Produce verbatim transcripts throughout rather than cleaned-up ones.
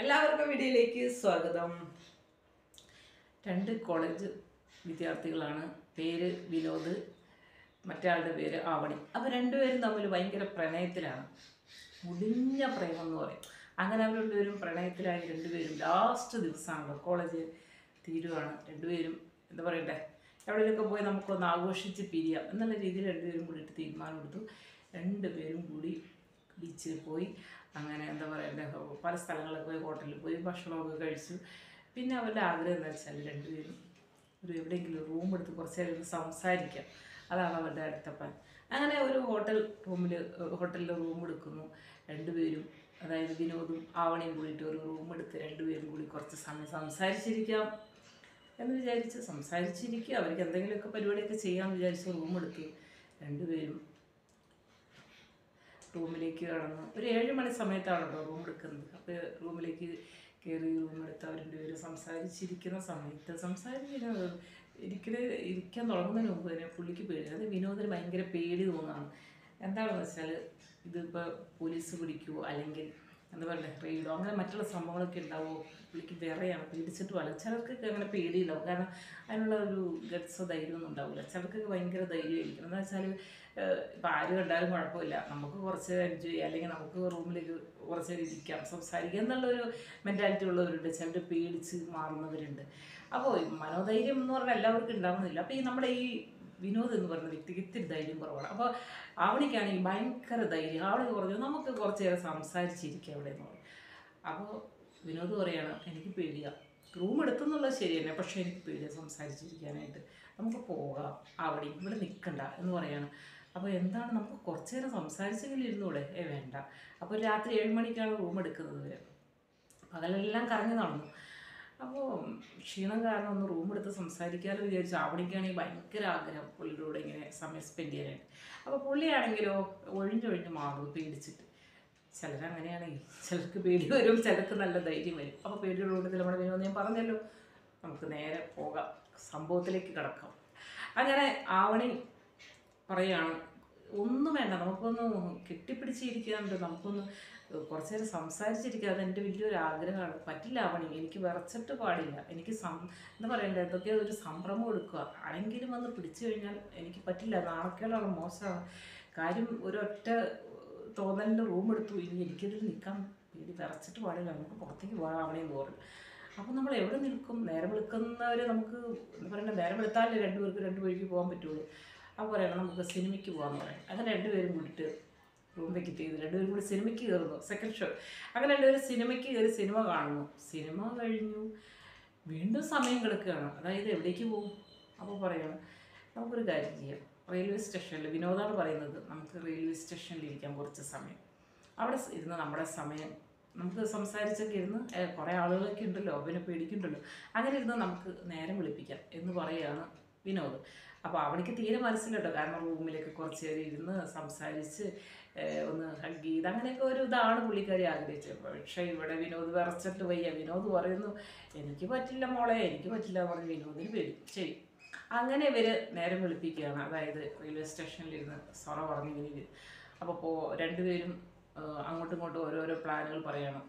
എല്ലാവർക്കും വീഡിയോയിലേക്ക് സ്വാഗതം. രണ്ട് കോളേജ് വിദ്യാർത്ഥികളാണ്. പേര് വിനോദ്, മറ്റേ പേര് ആവണി. അപ്പോൾ രണ്ടുപേരും തമ്മിൽ ഭയങ്കര പ്രണയത്തിലാണ്. മുടിഞ്ഞ പ്രേമം എന്ന് പറയും. അങ്ങനെ അവർ രണ്ടുപേരും പ്രണയത്തിലായി. രണ്ടുപേരും ലാസ്റ്റ് ദിവസമാണല്ലോ, കോളേജ് തീരുവാണ്. രണ്ടുപേരും എന്താ പറയണ്ടേ, എവിടെയൊക്കെ പോയി നമുക്കൊന്ന് ആഘോഷിച്ച് പിരിയാം എന്നുള്ള രീതിയിൽ രണ്ടുപേരും കൂടിയിട്ട് തീരുമാനമെടുത്തു. രണ്ടുപേരും കൂടി ബീച്ചിൽ പോയി. അങ്ങനെ എന്താ പറയണ്ടേ, പല സ്ഥലങ്ങളിലൊക്കെ പോയി, ഹോട്ടലിൽ പോയി ഭക്ഷണമൊക്കെ കഴിച്ചു. പിന്നെ അവരുടെ ആഗ്രഹം എന്താ വെച്ചാൽ രണ്ടുപേരും ഒരു എവിടെയെങ്കിലും റൂം എടുത്ത് കുറച്ച് നേരം സംസാരിക്കാം. അതാണ് അവരുടെ അടുത്ത പ്ലാൻ. അങ്ങനെ ഒരു ഹോട്ടൽ റൂമിൽ ഹോട്ടലിൽ റൂം എടുക്കുന്നു. രണ്ടുപേരും, അതായത് വിനോദും ആവണിയും കൂടിയിട്ട് ഒരു റൂം എടുത്ത് രണ്ടുപേരും കൂടി കുറച്ച് സമയം സംസാരിച്ചിരിക്കാം എന്ന് വിചാരിച്ച് സംസാരിച്ചിരിക്കുക. അവർക്ക് എന്തെങ്കിലുമൊക്കെ പരിപാടിയൊക്കെ ചെയ്യാമെന്ന് വിചാരിച്ച് റൂം എടുത്ത് രണ്ടുപേരും റൂമിലേക്ക് കടന്നു. ഒരു ഏഴ് മണി സമയത്താണല്ലോ റൂം എടുക്കുന്നത്. അപ്പോൾ റൂമിലേക്ക് കയറി റൂം എടുത്ത് അവർ രണ്ടുപേരും സംസാരിച്ചിരിക്കുന്ന സമയത്ത് സംസാരിച്ചിരിക്കുന്നത് ഇരിക്കൽ ഇരിക്കാൻ തുടങ്ങുന്നതിന് മുമ്പ് തന്നെ പുള്ളിക്ക് പേടി, അത് വിനോദിന് ഭയങ്കര പേടി തോന്നുകയാണ്. എന്താണെന്ന് വെച്ചാൽ ഇതിപ്പോൾ പോലീസ് പിടിക്കുമോ അല്ലെങ്കിൽ എന്താ പറയുക റെയ്ഡോ അങ്ങനെ മറ്റുള്ള സംഭവങ്ങളൊക്കെ ഉണ്ടാവുമോ, പുള്ളിക്ക് വേറെയാണ്, പേടിച്ചിട്ട് വേണം. ചിലർക്കൊക്കെ അങ്ങനെ പേടിയില്ലാവും, കാരണം അതിനുള്ള ഒരു ഗട്സോ ധൈര്യമൊന്നും ഉണ്ടാവില്ല. ചിലർക്കൊക്കെ ഭയങ്കര ധൈര്യമായിരിക്കും. എന്താ വെച്ചാൽ ഇപ്പം ആര് കണ്ടാലും കുഴപ്പമില്ല, നമുക്ക് കുറച്ച് എൻജോയ് ചെയ്യാം, അല്ലെങ്കിൽ നമുക്ക് റൂമിലേക്ക് കുറച്ച് ഇരിക്കാം, സംസാരിക്കാം എന്നുള്ളൊരു മെൻറ്റാലിറ്റി ഉള്ളവരുണ്ട്. ചിലർ പേടിച്ച് മാറുന്നവരുണ്ട്. അപ്പോൾ മനോധൈര്യം എന്ന് പറഞ്ഞാൽ എല്ലാവർക്കും ഉണ്ടാവുന്നില്ല. അപ്പോൾ ഈ നമ്മുടെ ഈ വിനോദ് എന്ന് പറയുന്ന വ്യക്തിക്ക് ഇത്തിരി ധൈര്യം കുറവാണ്. അപ്പോൾ അവനിക്കാണെങ്കിൽ ഭയങ്കര ധൈര്യം. ആവണി പറഞ്ഞു നമുക്ക് കുറച്ച് നേരം സംസാരിച്ചിരിക്കുക അവിടെ എന്ന് പറയും. അപ്പോൾ വിനോദ് പറയുകയാണ്, എനിക്ക് പേടിയാണ്, റൂം എടുക്കുന്നുള്ളത് ശരി തന്നെ, പക്ഷേ എനിക്ക് പേടിയാണ് സംസാരിച്ചിരിക്കാനായിട്ട്, നമുക്ക് പോകാം, അവിടെ ഇവിടെ നിൽക്കണ്ട എന്ന് പറയാണ്. അപ്പോൾ എന്താണ്, നമുക്ക് കുറച്ച് നേരം സംസാരിച്ചെങ്കിലും ഇരുന്നൂടെ? ഏ വേണ്ട. അപ്പോൾ രാത്രി ഏഴ് മണിക്കാണ് റൂം എടുക്കുന്നത്. വരെ പകലെല്ലാം കറങ്ങി നടന്നു. അപ്പോൾ ക്ഷീണം കാരണം ഒന്ന് റൂം എടുത്ത് സംസാരിക്കാമെന്ന് വിചാരിച്ചു. ആവണിക്കാണെങ്കിൽ ഭയങ്കര ആഗ്രഹം പുള്ളിയുടെ ഇങ്ങനെ സമയം സ്പെൻഡ് ചെയ്യാനായിട്ട്. അപ്പോൾ പുള്ളിയാണെങ്കിലോ ഒഴിഞ്ഞൊഴിഞ്ഞ് മാറും പേടിച്ചിട്ട്. ചിലരങ്ങനെയാണെങ്കിൽ ചിലർക്ക് പേടി വരും, ചിലർക്ക് നല്ല ധൈര്യം വരും. അപ്പോൾ പേടിയുടെ കൂട്ടത്തിൽ നമ്മുടെ വിനോദം ഞാൻ പറഞ്ഞല്ലോ, നമുക്ക് നേരെ പോകാം, സംഭവത്തിലേക്ക് കിടക്കാം. അങ്ങനെ ആവണി പറയുകയാണ്, ഒന്നും വേണ്ട, നമുക്കൊന്ന് കെട്ടിപ്പിടിച്ചിരിക്കാനുണ്ട്, നമുക്കൊന്ന് കുറച്ച് നേരം സംസാരിച്ചിരിക്കുക, അതെൻ്റെ വലിയൊരു ആഗ്രഹമാണ്. പറ്റില്ല ആവണി, എനിക്ക് വിറച്ചിട്ട് പാടില്ല, എനിക്ക് സം എന്താ പറയണ്ടേ, എന്തൊക്കെ ഒരു സംഭ്രമം എടുക്കുക, ആരെങ്കിലും വന്ന് പിടിച്ചു കഴിഞ്ഞാൽ എനിക്ക് പറ്റില്ല, നാണക്കേടാണ്, മോശമാണ് കാര്യം. ഒരൊറ്റ തോന്നലിൻ്റെ റൂം എടുത്തു, ഇനി എനിക്കതിൽ നിൽക്കാൻ പേടി, വിറച്ചിട്ട് പാടില്ല, നമുക്ക് പുറത്തേക്ക് പോകാം ആവണേന്ന് പറഞ്ഞു. അപ്പോൾ നമ്മൾ എവിടെ നിൽക്കും? നേരം വെളുക്കുന്നവർ നമുക്ക് എന്താ പറയണ്ടേ, നേരം വെളുത്താലേ രണ്ടുപേർക്ക് രണ്ട് വഴിക്ക് പോകാൻ പറ്റുള്ളൂ. അപ്പോൾ പറയണം നമുക്ക് സിനിമയ്ക്ക് പോകാമെന്ന് പറയും. അങ്ങനെ രണ്ടുപേരും കൂടിയിട്ട് റൂം വെക്കറ്റ് ചെയ്ത് രണ്ടുപേരും കൂടി സിനിമയ്ക്ക് കയറുന്നു, സെക്കൻഡ് ഷോ. അങ്ങനെ രണ്ടുപേരും സിനിമയ്ക്ക് കയറി സിനിമ കാണുന്നു. സിനിമ കഴിഞ്ഞു, വീണ്ടും സമയം കിടക്കുകയാണ്. അതായത് എവിടേക്ക് പോകും? അപ്പോൾ പറയണം നമുക്കൊരു കാര്യം ചെയ്യാം, റെയിൽവേ സ്റ്റേഷനിൽ, വിനോദാണ് പറയുന്നത്, നമുക്ക് റെയിൽവേ സ്റ്റേഷനിൽ ഇരിക്കാം കുറച്ച് സമയം. അവിടെ ഇരുന്ന് നമ്മുടെ സമയം നമുക്ക് സംസാരിച്ചൊക്കെ ഇരുന്ന്, കുറേ ആളുകളൊക്കെ ഉണ്ടല്ലോ, അവനെ പേടിക്കുന്നുണ്ടല്ലോ, അങ്ങനെ ഇരുന്ന് നമുക്ക് നേരം വിളിപ്പിക്കാം എന്ന് പറയുകയാണ് വിനോദ്. അപ്പോൾ അവനിക്ക് തീരെ മനസ്സിലുണ്ടോ, കാരണം റൂമിലേക്ക് കുറച്ച് നേരം ഇരുന്ന് സംസാരിച്ച് ഒന്ന് ഹഗ് ചെയ്ത് അങ്ങനെയൊക്കെ ഒരു ഇതാണ് പുള്ളിക്കാരി ആഗ്രഹിച്ചത്. പക്ഷേ ഇവിടെ വിനോദ് വിറച്ചിട്ട് വയ്യ. വിനോദ് പറയുന്നു, എനിക്ക് പറ്റില്ല മോളെ, എനിക്ക് പറ്റില്ല പറഞ്ഞ് വിനോദിന് പേടി. ശരി, അങ്ങനെ ഇവർ നേരം വെളുപ്പിക്കുകയാണ്. അതായത് റെയിൽവേ സ്റ്റേഷനിലിരുന്ന് സൊറ പറഞ്ഞു ഇവർ. അപ്പോൾ പോ രണ്ടുപേരും അങ്ങോട്ടും ഇങ്ങോട്ടും ഓരോരോ പ്ലാനുകൾ പറയണം.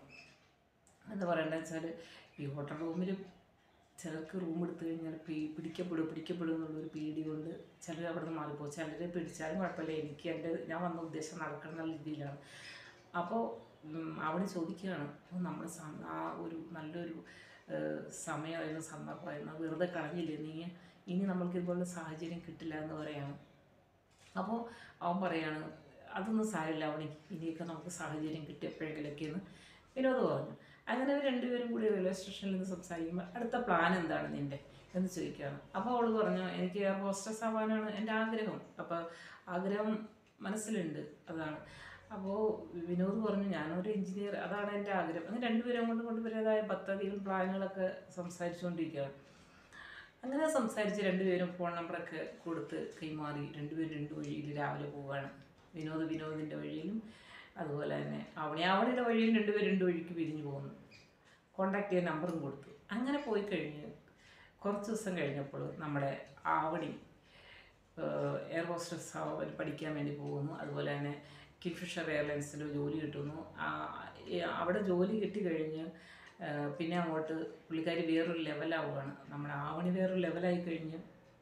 എന്താ പറയണ്ടെന്ന് വെച്ചാൽ ഈ ഹോട്ടൽ റൂമിൽ ചിലർക്ക് റൂം എടുത്തു കഴിഞ്ഞാൽ പീ പിടിക്കപ്പെടും പിടിക്കപ്പെടും എന്നുള്ളൊരു പേടി കൊണ്ട് ചിലർ അവിടെ നിന്ന് മാറിപ്പോകും. ചിലർ പിടിച്ചാലും കുഴപ്പമില്ല, എനിക്ക് എൻ്റെ ഞാൻ വന്ന ഉദ്ദേശം നടക്കണം എന്നുള്ള രീതിയിലാണ്. അപ്പോൾ അവിടെ ചോദിക്കുകയാണ്, അപ്പോൾ നമ്മൾ ആ ഒരു നല്ലൊരു സമയമായിരുന്നു, സന്ദർഭമായിരുന്നു, വെറുതെ കളഞ്ഞില്ലേ നീ, ഇനി നമ്മൾക്ക് ഇതുപോലുള്ള സാഹചര്യം കിട്ടില്ല എന്ന് പറയാണ്. അപ്പോൾ അവൻ പറയാണ്, അതൊന്നും സാരമില്ല അവണി, ഇനിയൊക്കെ നമുക്ക് സാഹചര്യം കിട്ടി എപ്പോഴെങ്കിലൊക്കെയെന്ന് വിനോദ് പറഞ്ഞു. അങ്ങനെ അവർ രണ്ടുപേരും കൂടി റെയിൽവേ സ്റ്റേഷനിൽ നിന്ന് സംസാരിക്കുമ്പോൾ അടുത്ത പ്ലാൻ എന്താണ് നിൻ്റെ എന്ന് ചോദിക്കുകയാണ്. അപ്പോൾ അവൾ പറഞ്ഞു, എനിക്ക് എയർ ഹോസ്റ്റസ് ആവാനാണ് എൻ്റെ ആഗ്രഹം, അപ്പോൾ ആഗ്രഹം മനസ്സിലുണ്ട്, അതാണ്. അപ്പോൾ വിനോദ് പറഞ്ഞു, ഞാനൊരു എഞ്ചിനീയർ, അതാണ് എൻ്റെ ആഗ്രഹം. അങ്ങനെ രണ്ടുപേരും അങ്ങോട്ടും കൊണ്ടുവരുന്നതായ പദ്ധതികളും പ്ലാനുകളൊക്കെ സംസാരിച്ചുകൊണ്ടിരിക്കുകയാണ്. അങ്ങനെ സംസാരിച്ച് രണ്ടുപേരും ഫോൺ നമ്പറൊക്കെ കൊടുത്ത് കൈമാറി രണ്ടുപേരും രണ്ട് വഴിയിൽ രാവിലെ പോവുകയാണ്. വിനോദ് വിനോദിൻ്റെ വഴിയിലും അതുപോലെ തന്നെ അവണി അവണിയുടെ വഴിയിൽ രണ്ടുപേരും രണ്ട് വഴിക്ക് പിരിഞ്ഞു പോകുന്നു. കോണ്ടാക്ട് ചെയ്യാൻ നമ്പറും കൊടുത്തു. അങ്ങനെ പോയി കഴിഞ്ഞ് കുറച്ച് ദിവസം കഴിഞ്ഞപ്പോൾ നമ്മുടെ ആവണി എയർ ഹോസ്റ്റസ് ആവാൻ പഠിക്കാൻ വേണ്ടി പോകുന്നു. അതുപോലെ തന്നെ കിങ്ഫിഷർ എയർലൈൻസിൽ ജോലി കിട്ടുന്നു. അവിടെ ജോലി കിട്ടി കഴിഞ്ഞ് പിന്നെ അങ്ങോട്ട് പുള്ളിക്കാരി വേറൊരു ലെവലാവുകയാണ്. നമ്മുടെ ആവണി വേറൊരു ലെവലായി കഴിഞ്ഞ്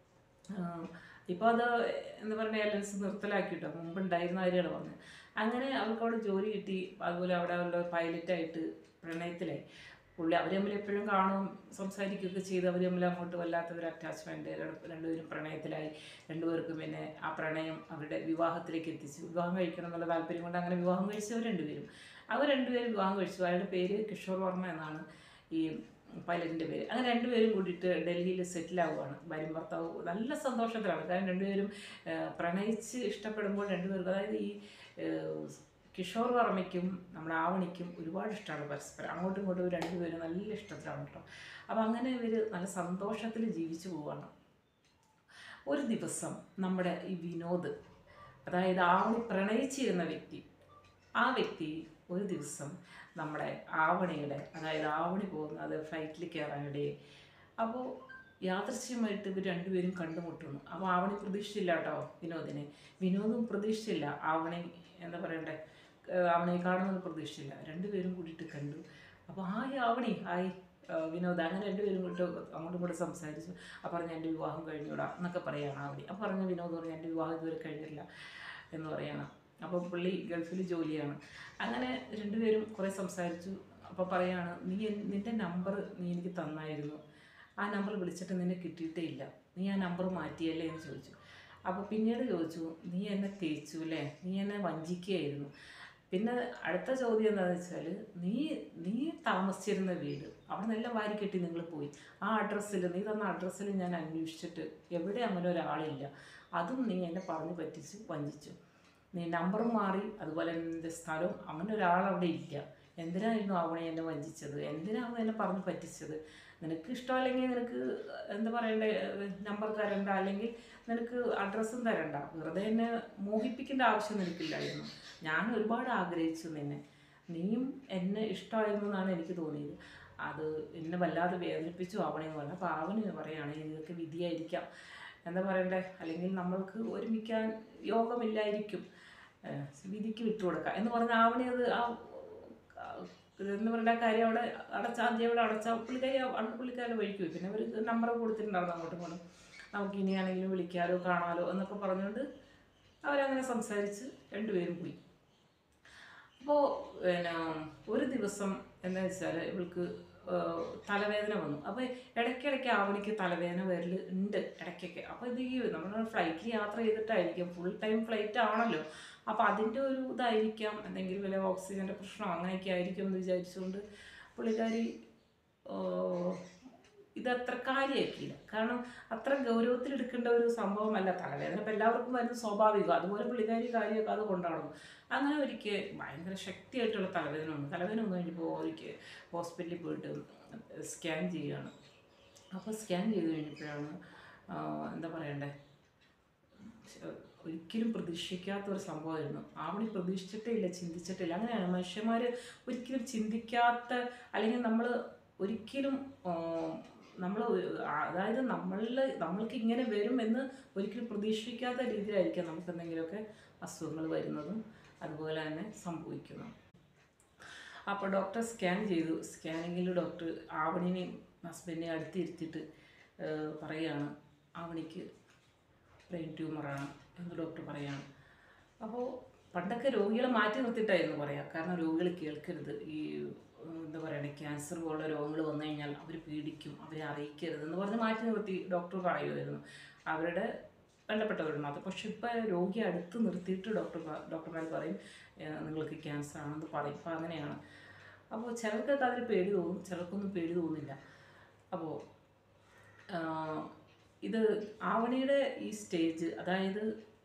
ഇപ്പോൾ അത് എന്താ പറയുക അലയൻസ് നിർത്തലാക്കിയിട്ടോ, മുമ്പ് ഉണ്ടായിരുന്ന കാര്യമാണ് പറഞ്ഞത്. അങ്ങനെ അവർക്ക് അവിടെ ജോലി കിട്ടി. അതുപോലെ അവിടെ അവരുടെ പൈലറ്റായിട്ട് പ്രണയത്തിലായി. പുള്ളി അവർ തമ്മിൽ എപ്പോഴും കാണും, സംസാരിക്കുകയൊക്കെ ചെയ്ത് അവർ തമ്മിൽ അങ്ങോട്ട് വല്ലാത്തൊരു അറ്റാച്ച്മെൻറ്റ്, രണ്ടുപേരും പ്രണയത്തിലായി. രണ്ടുപേർക്കും പിന്നെ ആ പ്രണയം അവരുടെ വിവാഹത്തിലേക്ക് എത്തിച്ചു. വിവാഹം കഴിക്കണം എന്നുള്ള താല്പര്യം കൊണ്ട് അങ്ങനെ വിവാഹം കഴിച്ചവർ രണ്ടുപേരും അവർ രണ്ടുപേരും വിവാഹം കഴിച്ചു. അയാളുടെ പേര് കിഷോർ വർമ്മ എന്നാണ് ഈ പൈലറ്റിൻ്റെ പേര്. അങ്ങനെ രണ്ടുപേരും കൂടിയിട്ട് ഡൽഹിയിൽ സെറ്റിലാവുകയാണ്. ഭാര്യയും ഭർത്താവ് നല്ല സന്തോഷത്തിലാണ്. കാരണം രണ്ടുപേരും പ്രണയിച്ച് ഇഷ്ടപ്പെടുമ്പോൾ രണ്ടുപേർക്കും, അതായത് ഈ കിഷോർ വർമ്മയ്ക്കും നമ്മുടെ ആവണിക്കും ഒരുപാട് ഇഷ്ടമാണ് പരസ്പരം. അങ്ങോട്ടും ഇങ്ങോട്ടും രണ്ടുപേരും നല്ല ഇഷ്ടത്തിലാണ് കേട്ടോ. അപ്പം അങ്ങനെ ഇവർ നല്ല സന്തോഷത്തിൽ ജീവിച്ചു പോവുകയാണ്. ഒരു ദിവസം നമ്മുടെ ഈ വിനോദ്, അതായത് ആവണി പ്രണയിച്ചിരുന്ന വ്യക്തി, ആ വ്യക്തി ഒരു ദിവസം നമ്മുടെ ആവണിയുടെ, അതായത് ആവണി പോകുന്നത് ഫ്ലൈറ്റിൽ കയറാനിടയെ. അപ്പോൾ യാദൃശ്യമായിട്ട് ഇവർ രണ്ടുപേരും കണ്ടുമുട്ടുന്നു. അപ്പോൾ ആവണി പ്രതീക്ഷിച്ചില്ല കേട്ടോ വിനോദിനെ. വിനോദും പ്രതീക്ഷിച്ചില്ല ആവണി എന്താ പറയണ്ടേ ആവണിയെ കാണുന്നത് പ്രതീക്ഷിച്ചില്ല. രണ്ടുപേരും കൂടിയിട്ട് കണ്ടു. അപ്പോൾ ഹായ് ആവണി, ഹായ് വിനോദ്. അങ്ങനെ രണ്ടുപേരും കൂടി അങ്ങോട്ടും കൂടെ സംസാരിച്ചു. അപ്പോൾ പറഞ്ഞ് എൻ്റെ വിവാഹം കഴിഞ്ഞൂടാ എന്നൊക്കെ പറയുകയാണ് ആവണി. അപ്പോൾ പറഞ്ഞ വിനോദ് പറഞ്ഞു എൻ്റെ വിവാഹം ഇതുവരെ കഴിഞ്ഞില്ല എന്ന് പറയണം. അപ്പോൾ പുള്ളി ഗൾഫിൽ ജോലിയാണ്. അങ്ങനെ രണ്ടുപേരും കുറേ സംസാരിച്ചു. അപ്പോൾ പറയാണ്, നീ നിൻ്റെ നമ്പർ നീ എനിക്ക് തന്നായിരുന്നു, ആ നമ്പർ വിളിച്ചിട്ട് നിന്നെ കിട്ടിയിട്ടേ ഇല്ല, നീ ആ നമ്പർ മാറ്റിയല്ലേ എന്ന് ചോദിച്ചു. അപ്പോൾ പിന്നീട് ചോദിച്ചു, നീ എന്നെ തേച്ചു അല്ലേ, നീ എന്നെ വഞ്ചിക്കുകയായിരുന്നു. പിന്നെ അടുത്ത ചോദ്യം എന്താണെന്ന് വെച്ചാൽ, നീ നീ താമസിച്ചിരുന്ന വീട് അവിടെ നിന്നെല്ലാം വാരി കെട്ടി നിങ്ങൾ പോയി. ആ അഡ്രസ്സിൽ, നീ തന്ന അഡ്രസ്സിൽ ഞാൻ അന്വേഷിച്ചിട്ട് എവിടെ അങ്ങനെ ഒരാളില്ല, അതും നീ എന്നെ പറഞ്ഞു പറ്റിച്ച് വഞ്ചിച്ചു. നീ നമ്പറും മാറി, അതുപോലെ എൻ്റെ സ്ഥലവും, അങ്ങനെ ഒരാളവിടെ ഇല്ല. എന്തിനായിരുന്നു അവനെ എന്നെ വഞ്ചിച്ചത്, എന്തിനാണ് എന്നെ പറഞ്ഞ് പറ്റിച്ചത്? നിനക്ക് ഇഷ്ടമല്ലെങ്കിൽ നിനക്ക് എന്താ പറയണ്ടേ, നമ്പർ തരണ്ട, അല്ലെങ്കിൽ നിനക്ക് അഡ്രസ്സും തരണ്ട, വെറുതെ എന്നെ മോഹിപ്പിക്കേണ്ട ആവശ്യം നിനക്കില്ലായിരുന്നു. ഞാൻ ഒരുപാട് ആഗ്രഹിച്ചു നിന്നെ, നീയും എന്നെ ഇഷ്ടമായിരുന്നു എന്നാണ് എനിക്ക് തോന്നിയത്. അത് എന്നെ വല്ലാതെ വേദനിപ്പിച്ചു ആവണമെന്ന് പറഞ്ഞു. അപ്പോൾ ആവണി പറയുകയാണെങ്കിൽ ഇതൊക്കെ വിധിയായിരിക്കാം, എന്താ പറയണ്ടേ, അല്ലെങ്കിൽ നമ്മൾക്ക് ഒരുമിക്കാൻ യോഗമില്ലായിരിക്കും, വിധിക്ക് വിട്ടുകൊടുക്കുക എന്ന് പറഞ്ഞ ആവണി അത് ആ എന്ന് പറയുന്ന കാര്യം അവിടെ അടച്ച ആദ്യം അവിടെ അടച്ച പുള്ളിക്കാരി അന്ന് പുള്ളിക്കാരുടെ വഴിക്ക് പോയി. പിന്നെ അവർ നമ്പർ കൊടുത്തിട്ടുണ്ടായിരുന്നു അങ്ങോട്ടും ഇങ്ങോട്ടും, നമുക്ക് ഇനിയാണെങ്കിലും വിളിക്കാലോ കാണാലോ എന്നൊക്കെ പറഞ്ഞുകൊണ്ട് അവരങ്ങനെ സംസാരിച്ച് രണ്ടുപേരും പോയി. അപ്പോൾ പിന്നെ ഒരു ദിവസം എന്താ വെച്ചാൽ ഇവൾക്ക് തലവേദന വന്നു. അപ്പോൾ ഇടയ്ക്കിടയ്ക്ക് ആവണിക്ക് തലവേദന വരൽ ഉണ്ട് ഇടയ്ക്കൊക്കെ. അപ്പോൾ ഇത് ഈ നമ്മൾ ഫ്ലൈറ്റിൽ യാത്ര ചെയ്തിട്ടായിരിക്കും, ഫുൾ ടൈം ഫ്ലൈറ്റ് ആണല്ലോ, അപ്പോൾ അതിൻ്റെ ഒരു ഇതായിരിക്കാം, എന്തെങ്കിലും വല്ല ഓക്സിജൻ്റെ പ്രശ്നം അങ്ങനെയൊക്കെ ആയിരിക്കും എന്ന് വിചാരിച്ചുകൊണ്ട് പുള്ളിക്കാരി ഇതത്ര കാര്യമാക്കിയില്ല. കാരണം അത്ര ഗൗരവത്തിലെടുക്കേണ്ട ഒരു സംഭവമല്ല തലവേദന, ഇപ്പോൾ എല്ലാവർക്കും വരുന്നത് സ്വാഭാവികം. അതുപോലെ പുള്ളിക്കാരി കാര്യമൊക്കെ അത് കൊണ്ടാടുന്നു. അങ്ങനെ ഒരിക്കൽ ഭയങ്കര ശക്തിയായിട്ടുള്ള തലവേദന വന്നു. തലവേദന വന്നു കഴിഞ്ഞപ്പോൾ ഒരിക്കൽ ഹോസ്പിറ്റലിൽ പോയിട്ട് സ്കാൻ ചെയ്യുകയാണ്. അപ്പോൾ സ്കാൻ ചെയ്ത് കഴിഞ്ഞപ്പോഴാണ് എന്താ പറയണ്ടേ, ഒരിക്കലും പ്രതീക്ഷിക്കാത്തൊരു സംഭവമായിരുന്നു. ആവണി പ്രതീക്ഷിച്ചിട്ടേ ഇല്ല, ചിന്തിച്ചിട്ടില്ല. അങ്ങനെയാണ് മനുഷ്യന്മാർ ഒരിക്കലും ചിന്തിക്കാത്ത, അല്ലെങ്കിൽ നമ്മൾ ഒരിക്കലും നമ്മൾ അതായത് നമ്മളിൽ നമ്മൾക്ക് ഇങ്ങനെ വരും എന്ന് ഒരിക്കലും പ്രതീക്ഷിക്കാത്ത രീതിയിലായിരിക്കാം നമുക്ക് എന്തെങ്കിലുമൊക്കെ അസുഖങ്ങൾ വരുന്നതും അതുപോലെ തന്നെ സംഭവിക്കുന്നു. അപ്പോൾ ഡോക്ടർ സ്കാൻ ചെയ്തു. സ്കാനിങ്ങിൽ ഡോക്ടർ ആവണിനെയും ഹസ്ബൻഡിനെയും അടുത്തിരുത്തിയിട്ട് പറയുകയാണ്, ആവണിക്ക് ബ്രെയിൻ ട്യൂമറാണ് എന്ന് ഡോക്ടർ പറയുകയാണ്. അപ്പോൾ പണ്ടൊക്കെ രോഗികളെ മാറ്റി നിർത്തിയിട്ടായിരുന്നു പറയാം, കാരണം രോഗികൾ കേൾക്കരുത്, ഈ എന്താ പറയുക ക്യാൻസർ പോലുള്ള രോഗങ്ങൾ വന്നു കഴിഞ്ഞാൽ അവർ പേടിക്കും, അവരെ അറിയിക്കരുതെന്ന് പറഞ്ഞ് മാറ്റി നിർത്തി ഡോക്ടർ പറയുമായിരുന്നു അവരുടെ ബന്ധപ്പെട്ടവരുണ്ട്. അത് പക്ഷെ ഇപ്പോൾ രോഗിയെ അടുത്ത് നിർത്തിയിട്ട് ഡോക്ടർ ഡോക്ടർമാർ പറയും നിങ്ങൾക്ക് ക്യാൻസർ ആണെന്ന് പറയും. അപ്പോൾ അങ്ങനെയാണ്. അപ്പോൾ ചിലർക്കൊക്കെ അതിൽ പേടി തോന്നും, ചിലർക്കൊന്നും പേടി തോന്നില്ല. അപ്പോൾ ഇത് ആവണിയുടെ ഈ സ്റ്റേജ്, അതായത്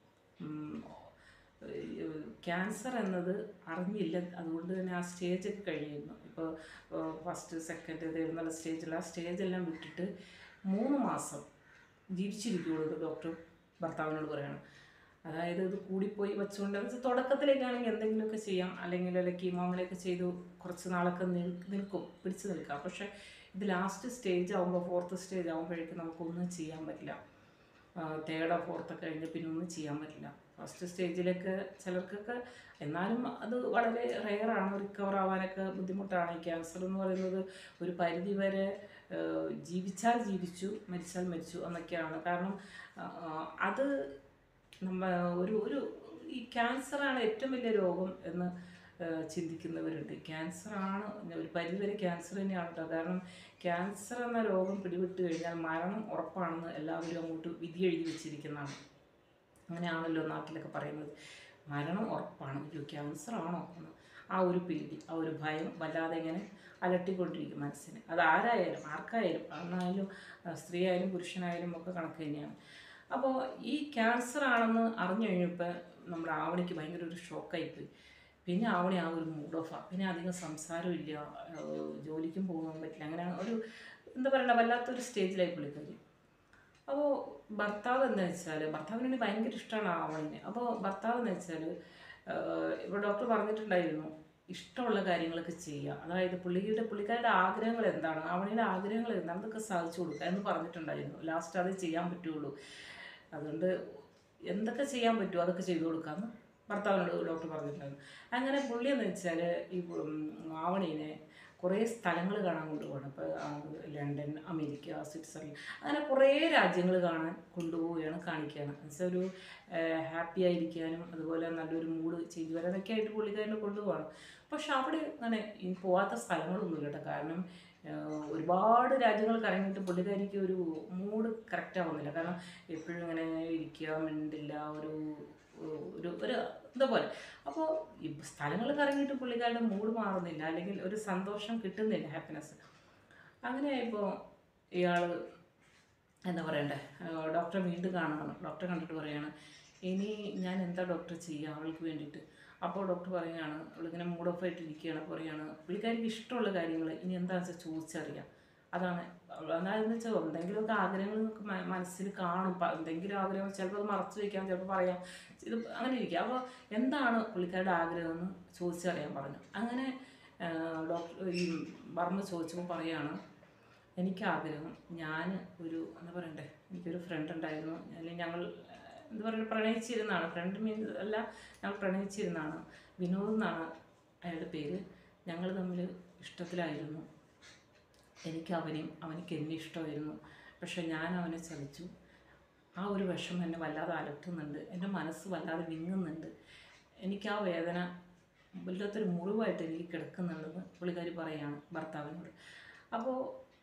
ക്യാൻസർ എന്നത് അറിഞ്ഞില്ല, അതുകൊണ്ട് തന്നെ ആ സ്റ്റേജൊക്കെ കഴിഞ്ഞിരുന്നു. ഇപ്പോൾ ഫസ്റ്റ് സെക്കൻഡ് തേർഡ് സ്റ്റേജിൽ ആ സ്റ്റേജെല്ലാം വിട്ടിട്ട് മൂന്ന് മാസം ജീവിച്ചിരിക്കുകയുള്ളൂ ഡോക്ടർ ഭർത്താവിനോട് പറയണം. അതായത് ഇത് കൂടിപ്പോയി വെച്ചുകൊണ്ട് തുടക്കത്തിലേക്കാണെങ്കിൽ എന്തെങ്കിലുമൊക്കെ ചെയ്യാം, അല്ലെങ്കിൽ അല്ലെ കീമോ അങ്ങനെയൊക്കെ ചെയ്തു കുറച്ച് നാളൊക്കെ നിൽ നിൽക്കും പിടിച്ചു നിൽക്കാം. പക്ഷേ ഇത് ലാസ്റ്റ് സ്റ്റേജ് ആകുമ്പോൾ, ഫോർത്ത് സ്റ്റേജ് ആകുമ്പോഴേക്കും നമുക്കൊന്നും ചെയ്യാൻ പറ്റില്ല. തേർഡോ ഫോർത്തൊക്കെ കഴിഞ്ഞ് പിന്നെ ഒന്നും ചെയ്യാൻ പറ്റില്ല. ഫസ്റ്റ് സ്റ്റേജിലൊക്കെ ചിലർക്കൊക്കെ, എന്നാലും അത് വളരെ റെയറാണ്, റിക്കവർ ആവാനൊക്കെ ബുദ്ധിമുട്ടാണ്. ഈ ക്യാൻസർ എന്ന് പറയുന്നത് ഒരു പരിധി വരെ ജീവിച്ചാൽ ജീവിച്ചു, മരിച്ചാൽ മരിച്ചു എന്നൊക്കെയാണ്. കാരണം അത് നമ്മ ഒരു ഒരു ഈ ക്യാൻസറാണ് ഏറ്റവും വലിയ രോഗം എന്ന് ചിന്തിക്കുന്നവരുണ്ട്. ക്യാൻസറാണ് ഒരു പരിധിവരെ ക്യാൻസർ തന്നെയാണ് കേട്ടോ. കാരണം ക്യാൻസർ എന്ന രോഗം പിടിവിട്ട് കഴിഞ്ഞാൽ മരണം ഉറപ്പാണെന്ന് എല്ലാവരും അങ്ങോട്ട് വിധി എഴുതി വെച്ചിരിക്കുന്നതാണ്. അങ്ങനെയാണല്ലോ നാട്ടിലൊക്കെ പറയുന്നത്, മരണം ഉറപ്പാണ്. ഒരു ക്യാൻസർ ആണോ എന്ന് ആ ഒരു പേടി, ആ ഒരു ഭയം വല്ലാതെ ഇങ്ങനെ അലട്ടിക്കൊണ്ടിരിക്കും മനസ്സിന്. അത് ആരായാലും ആർക്കായാലും, ആണായാലും സ്ത്രീ ആയാലും പുരുഷനായാലും ഒക്കെ കണക്ക് തന്നെയാണ്. അപ്പോൾ ഈ ക്യാൻസർ ആണെന്ന് അറിഞ്ഞു കഴിഞ്ഞപ്പോൾ നമ്മുടെ ആവണിക്ക് ഭയങ്കര ഒരു ഷോക്കായിപ്പോയി. പിന്നെ ആവണി ആ ഒരു മൂഡ് ഓഫാണ്. പിന്നെ അധികം സംസാരമില്ല, ജോലിക്കും പോകാൻ പറ്റില്ല. അങ്ങനെ ഒരു എന്താ പറയുക, വല്ലാത്തൊരു സ്റ്റേജിലായി പുള്ളിക്കാരി. അപ്പോൾ ഭർത്താവ് എന്താ വെച്ചാൽ, ഭർത്താവിന് ഭയങ്കര ഇഷ്ടമാണ് ആവണിനെ. അപ്പോൾ ഭർത്താവ് എന്ന് വെച്ചാൽ, ഇപ്പോൾ ഡോക്ടർ പറഞ്ഞിട്ടുണ്ടായിരുന്നു ഇഷ്ടമുള്ള കാര്യങ്ങളൊക്കെ ചെയ്യുക. അതായത് പുള്ളിയുടെ പുള്ളിക്കാരുടെ ആഗ്രഹങ്ങൾ എന്താണ്, ആവണിയുടെ ആഗ്രഹങ്ങൾ എന്താണ്, അതൊക്കെ സാധിച്ചു കൊടുക്കുക എന്ന് പറഞ്ഞിട്ടുണ്ടായിരുന്നു. ലാസ്റ്റ് അത് ചെയ്യാൻ പറ്റുള്ളൂ. അതുകൊണ്ട് എന്തൊക്കെ ചെയ്യാൻ പറ്റുമോ അതൊക്കെ ചെയ്തു കൊടുക്കാമെന്ന് ഭർത്താവിനോട് ഡോക്ടർ പറഞ്ഞിട്ടുണ്ടായിരുന്നു. അങ്ങനെ പുള്ളി എന്ന് വെച്ചാൽ ഈ ആവണീനെ കുറേ സ്ഥലങ്ങൾ കാണാൻ കൊണ്ടുപോകണം. ഇപ്പോൾ ലണ്ടൻ, അമേരിക്ക, സ്വിറ്റ്സർലൻഡ്, അങ്ങനെ കുറേ രാജ്യങ്ങൾ കാണാൻ കൊണ്ടുപോവുകയാണ്, കാണിക്കുകയാണ്. എന്നുവെച്ചാൽ ഒരു ഹാപ്പി ആയിരിക്കാനും അതുപോലെ നല്ലൊരു മൂഡ് ചേഞ്ച് വരാനൊക്കെ ആയിട്ട് പുള്ളിക്കാരനെ കൊണ്ടുപോകണം. പക്ഷെ അവിടെ അങ്ങനെ പോകാത്ത സ്ഥലങ്ങളൊന്നും കേട്ടോ. കാരണം ഒരുപാട് രാജ്യങ്ങൾ കറങ്ങിയിട്ട് പുള്ളിക്കാരിക്ക് ഒരു മൂഡ് കറക്റ്റ് ആവുന്നില്ല. കാരണം എപ്പോഴും ഇങ്ങനെ ഇരിക്കുക, മിണ്ടില്ല, ഒരു ഒരു ഒരു എന്താ പോലെ. അപ്പോൾ ഈ സ്ഥലങ്ങൾ കറങ്ങിയിട്ട് പുള്ളിക്കാരുടെ മൂഡ് മാറുന്നില്ല, അല്ലെങ്കിൽ ഒരു സന്തോഷം കിട്ടുന്നില്ല, ഹാപ്പിനെസ്. അങ്ങനെയായപ്പോൾ ഇയാൾ എന്താ പറയണ്ടേ, ഡോക്ടറെ വീണ്ടും കാണണം. ഡോക്ടറെ കണ്ടിട്ട് പറയുകയാണ്, ഇനി ഞാൻ എന്താ ഡോക്ടർ ചെയ്യുക അവൾക്ക് വേണ്ടിയിട്ട്. അപ്പോൾ ഡോക്ടർ പറയുകയാണ്, അവളിങ്ങനെ മൂഡ് ഓഫ് ആയിട്ട് ഇരിക്കുകയാണ്. പറയുകയാണ് പുള്ളിക്കാരിക്ക് ഇഷ്ടമുള്ള കാര്യങ്ങൾ ഇനി എന്താണെന്ന് വെച്ചാൽ ചോദിച്ചറിയാം. അതാണ് അതായെന്ന് വെച്ചാൽ എന്തെങ്കിലുമൊക്കെ ആഗ്രഹങ്ങൾ നമുക്ക് മനസ്സിൽ കാണും. എന്തെങ്കിലും ആഗ്രഹം ചിലപ്പോൾ അത് മറച്ചു വയ്ക്കാം, ചിലപ്പോൾ പറയാം, ഇത് അങ്ങനെ ഇരിക്കുക. അപ്പോൾ എന്താണ് പുള്ളിക്കാരുടെ ആഗ്രഹം എന്ന് ചോദിച്ചറിയാൻ പറഞ്ഞു. അങ്ങനെ ഡോക്ടർ ഈ വർമ്മ ചോദിച്ചപ്പോൾ പറയുകയാണ്, എനിക്കാഗ്രഹം, ഞാൻ ഒരു എന്താ പറയണ്ടേ, എനിക്കൊരു ഫ്രണ്ട് ഉണ്ടായിരുന്നു, അല്ലെങ്കിൽ ഞങ്ങൾ എന്താ പറയുക പ്രണയിച്ചിരുന്നാണ്. ഫ്രണ്ട് മീൻസ് അല്ല, ഞങ്ങൾ പ്രണയിച്ചിരുന്നാണ്. വിനോദ് എന്നാണ് അയാളുടെ പേര്. ഞങ്ങൾ തമ്മിൽ ഇഷ്ടത്തിലായിരുന്നു. എനിക്ക് അവനെയും അവനിക്ക് എന്നെ ഇഷ്ടമായിരുന്നു. പക്ഷെ ഞാൻ അവനെ ചതിച്ചു. ആ ഒരു വിഷമം എന്നെ വല്ലാതെ അലട്ടുന്നുണ്ട്, എൻ്റെ മനസ്സ് വല്ലാതെ വിങ്ങുന്നുണ്ട്. എനിക്ക് ആ വേദന വല്ലാത്തൊരു മുറിവായിട്ട് എനിക്ക് കിടക്കുന്നുണ്ടെന്ന് പുള്ളിക്കാരി പറയുകയാണ് ഭർത്താവിനോട്. അപ്പോൾ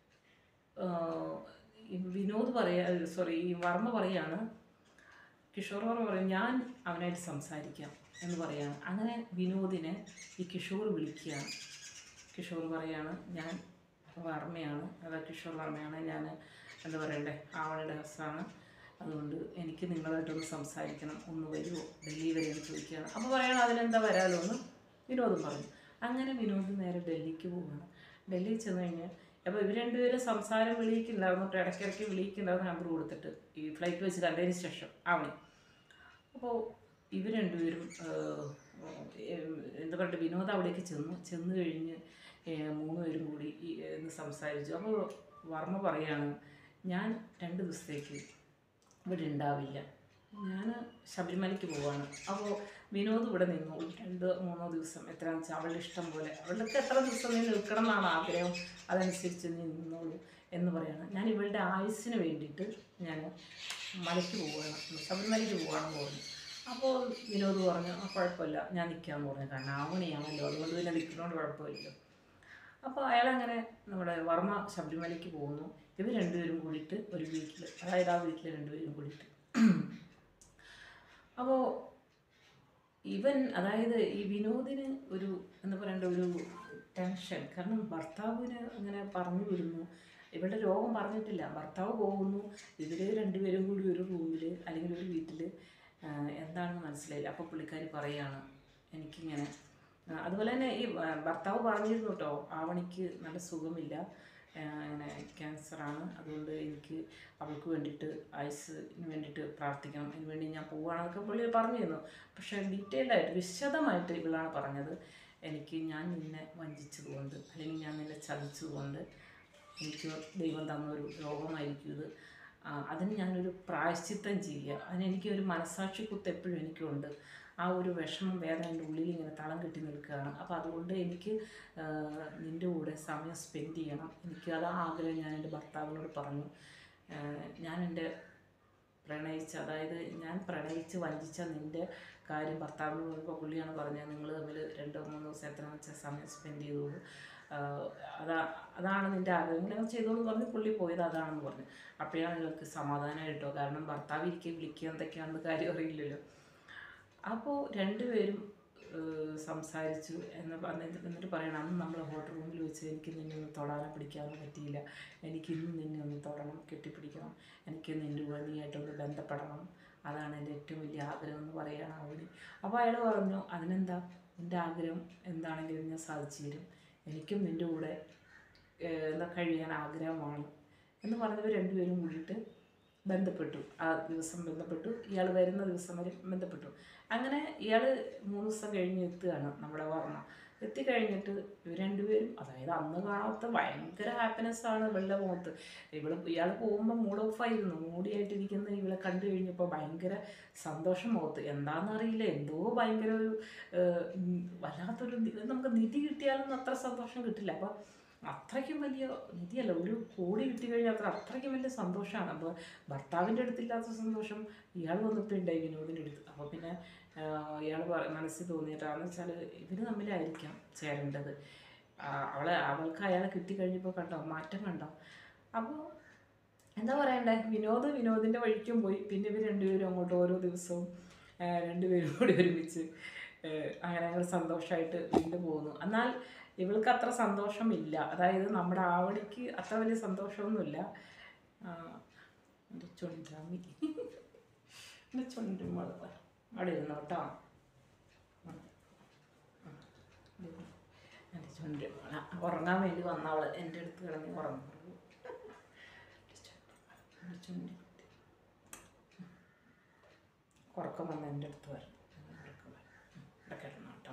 വിനോദ് പറയാ സോറി ഈ വർമ്മ പറയാണ്, കിഷോർ വർമ്മ പറയും, ഞാൻ അവനായിട്ട് സംസാരിക്കാം എന്ന് പറയാണ്. അങ്ങനെ വിനോദിനെ ഈ കിഷോർ വിളിക്കുകയാണ്. കിഷോർ പറയാണ്, ഞാൻ വർമ്മയാണ്, അതാ കിഷോർ വർമ്മയാണ്, ഞാൻ എന്താ പറയണ്ടേ ആവണിയുടെ ഹസ്സാണ്, അതുകൊണ്ട് എനിക്ക് നിങ്ങളായിട്ടൊന്ന് സംസാരിക്കണം, ഒന്ന് വരുമോ ഡൽഹി വരെയെന്ന് ചോദിക്കുകയാണ്. അപ്പോൾ പറയണം അതിനെന്താ വരാമല്ലോ എന്ന് വിനോദും പറഞ്ഞു. അങ്ങനെ വിനോദ് നേരെ ഡൽഹിക്ക് പോവുകയാണ്. ഡൽഹിയിൽ ചെന്ന് കഴിഞ്ഞാൽ അപ്പോൾ ഇവർ രണ്ടുപേരും സംസാരം വിളിക്കുന്നുണ്ടായിരുന്നു, ഇടയ്ക്കിടയ്ക്ക് വിളിക്കുന്നുണ്ടായിരുന്നു നമ്പർ കൊടുത്തിട്ട്, ഈ ഫ്ലൈറ്റ് വെച്ച് കണ്ടതിന് ശേഷം ആവണി. അപ്പോൾ ഇവർ രണ്ടുപേരും എന്താ പറയുക വിനോദ് അവിടേക്ക് ചെന്നു. ചെന്ന് കഴിഞ്ഞ് മൂന്ന് പേരും കൂടി ഇന്ന് സംസാരിച്ചു. അപ്പോൾ വർമ്മ പറയാണ്, ഞാൻ രണ്ട് ദിവസത്തേക്ക് ഇവിടെ ഉണ്ടാവില്ല, ഞാൻ ശബരിമലയ്ക്ക് പോവാണ്. അപ്പോൾ വിനോദ് ഇവിടെ നിന്നോളൂ രണ്ട് മൂന്നോ ദിവസം, എത്രയാണെന്ന് വെച്ചാൽ അവളുടെ ഇഷ്ടം പോലെ, അവൾക്ക് എത്ര ദിവസം നീ നിൽക്കണം എന്നാണ് ആഗ്രഹം, അതനുസരിച്ച് നീ നിന്നോളൂ എന്ന് പറയാണ്. ഞാൻ ഇവളുടെ ആയുസ്സിന് വേണ്ടിയിട്ട് ഞാൻ മലയ്ക്ക് പോവുകയാണ്, ശബരിമലയ്ക്ക് പോവുകയാണെന്ന് പറഞ്ഞു. അപ്പോൾ വിനോദ് പറഞ്ഞു, ആ കുഴപ്പമില്ല ഞാൻ നിൽക്കാമെന്ന് പറഞ്ഞു. കാരണം ആവണിയാണല്ലോ, അതുകൊണ്ട് പിന്നെ നിൽക്കുന്നതുകൊണ്ട് കുഴപ്പമില്ലല്ലോ. അപ്പോൾ അയാളങ്ങനെ നമ്മുടെ വർമ്മ ശബരിമലയ്ക്ക് പോകുന്നു. ഇവർ രണ്ടുപേരും കൂടിയിട്ട് ഒരു വീട്ടിൽ, അതായത് ആ വീട്ടിൽ രണ്ടുപേരും കൂടിയിട്ട്. അപ്പോൾ ഇവൻ അതായത് ഈ വിനോദിന് ഒരു എന്താ പറയണ്ട ഒരു ടെൻഷൻ. കാരണം ഭർത്താവിന് അങ്ങനെ പറഞ്ഞു വിടുന്നു, ഇവളുടെ രോഗം പറഞ്ഞിട്ടില്ല, ഭർത്താവ് പോകുന്നു, ഇവർ രണ്ടുപേരും കൂടി ഒരു റൂമിൽ അല്ലെങ്കിൽ ഒരു വീട്ടിൽ, എന്താണെന്ന് മനസ്സിലായില്ല. അപ്പോൾ പുള്ളിക്കാരി പറയുകയാണ്, എനിക്കിങ്ങനെ അതുപോലെ തന്നെ ഈ ഭർത്താവ് പറഞ്ഞിരുന്നു കേട്ടോ, ആവണിക്ക് നല്ല സുഖമില്ല, അങ്ങനെ ക്യാൻസറാണ്, അതുകൊണ്ട് എനിക്ക് അവൾക്ക് വേണ്ടിയിട്ട് ആയുസ്സിന് വേണ്ടിയിട്ട് പ്രാർത്ഥിക്കണം, അതിന് വേണ്ടി ഞാൻ പോവുകയാണെന്നൊക്കെ പുള്ളി പറഞ്ഞിരുന്നു. പക്ഷേ ഡീറ്റെയിൽഡായിട്ട് വിശദമായിട്ട് ഇവളാണ് പറഞ്ഞത്, എനിക്ക് ഞാൻ നിന്നെ വഞ്ചിച്ചതുകൊണ്ട് അല്ലെങ്കിൽ ഞാൻ നിന്നെ ചതിച്ചതുകൊണ്ട് എനിക്ക് ദൈവം തന്നൊരു രോഗമായിരിക്കും ഇത്, അതിന് ഞാനൊരു പ്രായശ്ചിത്തം ചെയ്യുക. അതിനെനിക്കൊരു മനസ്സാക്ഷി കുത്ത് എപ്പോഴും എനിക്കുണ്ട്. ആ ഒരു വിഷമം വേദന എൻ്റെ ഉള്ളിൽ ഇങ്ങനെ തളം കെട്ടി നിൽക്കുകയാണ്. അപ്പോൾ അതുകൊണ്ട് എനിക്ക് നിൻ്റെ കൂടെ സമയം സ്പെൻഡ് ചെയ്യണം, എനിക്ക് അത് ആഗ്രഹം ഞാൻ എൻ്റെ ഭർത്താവിനോട് പറഞ്ഞു. ഞാൻ എൻ്റെ പ്രണയിച്ച, അതായത് ഞാൻ പ്രണയിച്ച് വഞ്ചിച്ച നിൻ്റെ കാര്യം ഭർത്താവിന് പറയുമ്പോൾ പുള്ളിയാണ് പറഞ്ഞത്, നിങ്ങൾ തമ്മിൽ രണ്ടോ മൂന്നോ ദിവസം എത്ര വെച്ചാൽ സമയം സ്പെൻഡ് ചെയ്തോളൂ, അതാ അതാണ് നിൻ്റെ ആഗ്രഹം, ഇങ്ങനെ ചെയ്തോളൂ പറഞ്ഞ് പുള്ളി പോയത് അതാണെന്ന് പറഞ്ഞു. അപ്പോഴാണ് നിങ്ങൾക്ക് സമാധാനമായിട്ടോ, കാരണം ഭർത്താവ് ഇരിക്കുക വിളിക്കുക എന്തൊക്കെയാണെന്ന് കാര്യം അറിയില്ലല്ലോ. അപ്പോൾ രണ്ടുപേരും സംസാരിച്ചു എന്ന് പറഞ്ഞിട്ട് എന്നിട്ട് പറയണം, അന്ന് നമ്മൾ ഹോട്ടൽ റൂമിൽ വെച്ച് എനിക്ക് നിന്നെ ഒന്ന് തൊടാനോ പിടിക്കാനോ പറ്റിയില്ല, എനിക്ക് ഇന്ന് നിന്നെ ഒന്ന് തൊടണം, കെട്ടിപ്പിടിക്കണം, എനിക്ക് നിൻ്റെ നീയായിട്ടൊന്ന് ബന്ധപ്പെടണം, അതാണ് എൻ്റെ ഏറ്റവും വലിയ ആഗ്രഹം എന്ന് പറയുകയാണ് അവന്. അപ്പോൾ അയാൾ പറഞ്ഞു, അതിനെന്താ, എൻ്റെ ആഗ്രഹം എന്താണെങ്കിലും ഞാൻ സാധിച്ചു തരും, എനിക്കും നിൻ്റെ കൂടെ എന്താ കഴിയാൻ ആഗ്രഹമാണ് എന്ന് പറഞ്ഞവർ രണ്ടുപേരും കൂടിയിട്ട് ബന്ധപ്പെട്ടു. ആ ദിവസം ബന്ധപ്പെട്ടു, ഇയാൾ വരുന്ന ദിവസം വരെ ബന്ധപ്പെട്ടു. അങ്ങനെ ഇയാൾ മൂന്ന് ദിവസം കഴിഞ്ഞ് എത്തുകയാണ് നമ്മുടെ വർമ്മ. എത്തിക്കഴിഞ്ഞിട്ട് ഇവർ രണ്ടുപേരും, അതായത് അന്ന് കാണാത്ത ഭയങ്കര ഹാപ്പിനെസ്സാണ് ഇവളുടെ മുഖത്ത്. ഇവൾ ഇയാൾ പോകുമ്പോൾ മൂഡ് ഓഫായിരുന്നു, മൂടിയായിട്ടിരിക്കുന്ന ഇവളെ കണ്ടു കഴിഞ്ഞപ്പോൾ ഭയങ്കര സന്തോഷം മുഖത്ത്. എന്താണെന്നറിയില്ല, എന്തോ ഭയങ്കര ഒരു വല്ലാത്തൊരു, നമുക്ക് നിധി കിട്ടിയാലൊന്നും അത്ര സന്തോഷം കിട്ടില്ല. അപ്പോൾ അത്രയ്ക്കും വലിയ നിധിയല്ല, ഒരു കോടി കിട്ടിക്കഴിഞ്ഞാൽ അത്ര അത്രയ്ക്കും വലിയ സന്തോഷമാണ്. അപ്പോൾ ഭർത്താവിൻ്റെ അടുത്തില്ലാത്ത സന്തോഷം ഇയാൾ വന്നപ്പോൾ ഉണ്ടായി വിനോദിൻ്റെ അടുത്ത്. അപ്പോൾ പിന്നെ ഇയാൾ മനസ്സിൽ തോന്നിയിട്ടാണെന്ന് വെച്ചാൽ ഇവർ തമ്മിലായിരിക്കാം ചേരേണ്ടത്. അവളെ അവൾക്ക് അയാളെ കിട്ടിക്കഴിഞ്ഞപ്പോൾ കണ്ടോ മാറ്റം കണ്ടോ. അപ്പോൾ എന്താ പറയണ്ടേ, വിനോദ് വിനോദിൻ്റെ വഴിക്കും പോയി. പിന്നെ ഇവർ രണ്ടുപേരും അങ്ങോട്ട് ഓരോ ദിവസവും രണ്ടുപേരും കൂടി ഒരുമിച്ച് അങ്ങനെ അങ്ങനെ സന്തോഷമായിട്ട് വീണ്ടും പോകുന്നു. എന്നാൽ ഇവൾക്ക് അത്ര സന്തോഷമില്ല, അതായത് നമ്മുടെ ആവണിക്ക് അത്ര വലിയ സന്തോഷമൊന്നുമില്ല. എൻ്റെ ചുണ്ടാമി എൻ്റെ ചുണ്ടുമ്പോൾ അവിടെ ഇരുന്നു കേട്ടോ, എൻ്റെ ചുണ്ട് ഉറങ്ങാൻ വേണ്ടി വന്നവൾ എൻ്റെ അടുത്ത് കിടന്ന് ഉറങ്ങുള്ളൂ. എൻ്റെ ചുണ്ട് ഉറക്കം വന്ന് എൻ്റെ അടുത്ത് വരണം, ഉറക്കം വരും, ഇവിടെ കിടന്നു കേട്ടോ.